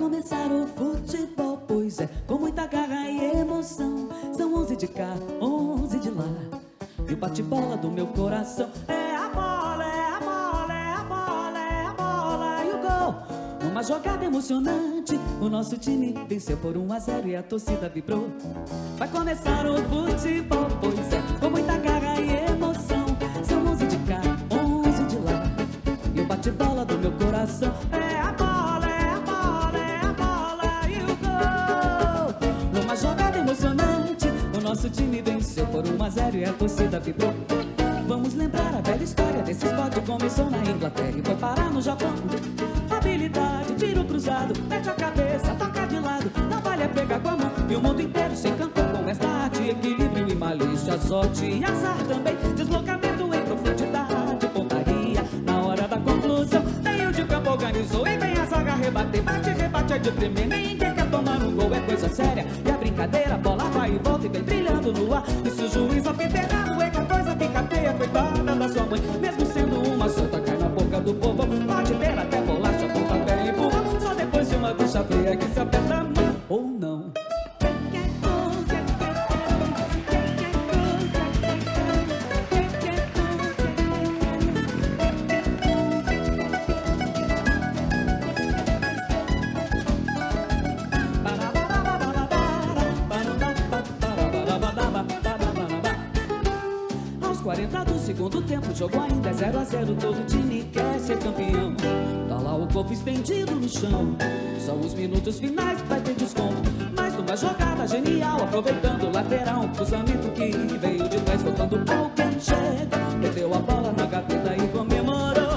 começar o futebol, pois é, com muita garra e emoção. São 11 de cá, 11 de lá, e o bate-bola do meu coração é a bola, é a bola, é a bola, é a bola. E o gol, numa jogada emocionante, o nosso time venceu por 1-0 e a torcida vibrou. Vai começar o futebol, pois é, com muita garra e emoção. São 11 de cá, 11 de lá, e o bate-bola do meu coração é a bola, é a bola, é a bola. E o gol, numa jogada emocionante, o nosso time venceu por 1-0 e a torcida vibrou. Vamos lembrar a velha história desse esporte. Começou na Inglaterra e foi parar no Japão. Habilidade, tiro cruzado, mete a cabeça, toca de lado, não vale a pegar com a mão. E o mundo inteiro se encantou com esta arte, equilíbrio e malícia, sorte e azar também, deslocamento em profundidade, pontaria na hora da conclusão. Meio de campo organizou e vem a zaga rebater, bate, rebate, é de primeira, ninguém quer tomar um gol, é coisa séria. E a brincadeira, a bola vai e volta e vem brilhando no ar. E se o juiz apitar errado, é que a coisa fica feia, coitada da sua mãe. Mesmo sendo uma solta, cai na boca do povo, pode ter até bolacha, pontapé e empurrão. Só depois de uma ducha fria que se aperta a mão, ou não. Aos 40 do segundo tempo, o jogo ainda é 0-0, todo time quer ser campeão. Tá lá o corpo estendido no chão, são os minutos finais, vai ter desconto. Mais uma jogada genial, aproveitando o lateral, um cruzamento que veio de trás, foi quando alguém chega, meteu a bola na gaveta e comemorou.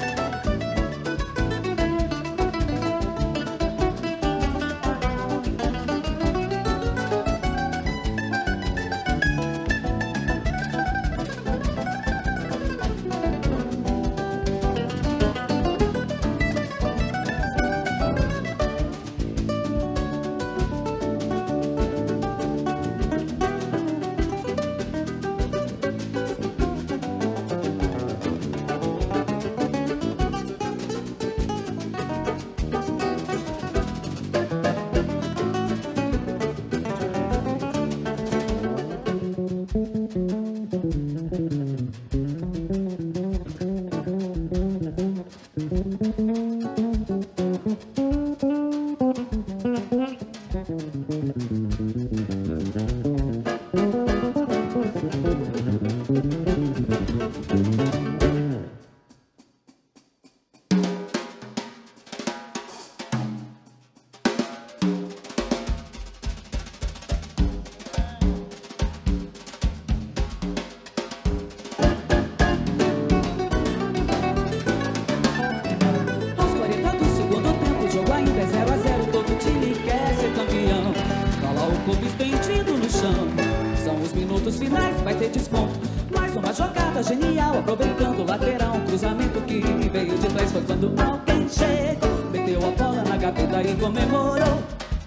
Corpo estendido no chão, são os minutos finais, vai ter desconto. Mais uma jogada genial, aproveitando o lateral, um cruzamento que veio de trás, foi quando alguém chegou, meteu a bola na gaveta e comemorou.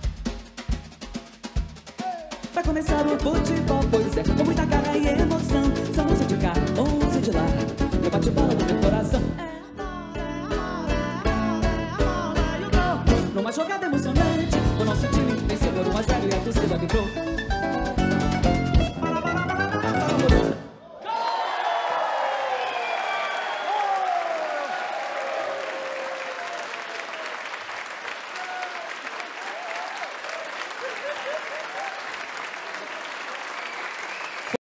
Vai começar o futebol, pois é, com muita garra e emoção. São 11 de cá, 11 de lá, e o bate-bola no meu coração numa jogada emocionante, o nosso time venceu por 1-0 e a torcida vibrou.